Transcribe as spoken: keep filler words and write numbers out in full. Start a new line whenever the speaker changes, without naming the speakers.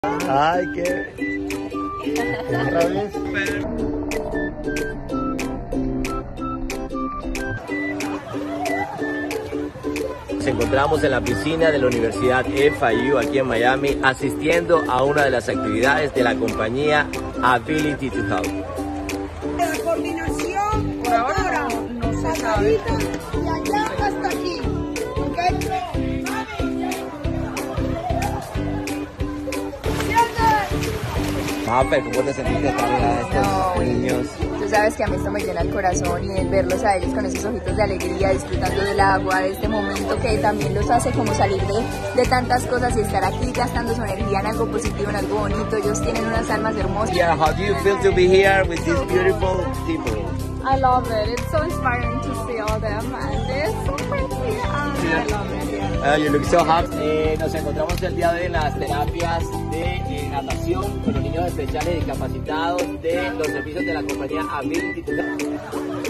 Ay, qué... Otra vez. Nos encontramos en la piscina de la Universidad F I U aquí en Miami, asistiendo a una de las actividades de la compañía Ability to Help.
La coordinación,
por ahora no, no se sabe.
Y allá hasta aquí, ¿ok?
Mafer, ¿cómo te sentiste de estar a estos
No,
niños?
Tú sabes que a mí esto me llena el corazón y el verlos a ellos con esos ojitos de alegría, disfrutando del agua, de este momento que también los hace como salir de, de tantas cosas y estar aquí gastando su energía en algo positivo, en algo bonito. Ellos tienen unas almas hermosas.
Yeah, how do you feel to be here with these beautiful people?
I love it. It's so inspiring to see all them, and they're so pretty. Um, I love it. Yeah.
Uh, you look so happy. Eh, nos encontramos el día de hoy en las terapias de eh, natación con los niños especiales discapacitados de los servicios de la compañía Ability to Help.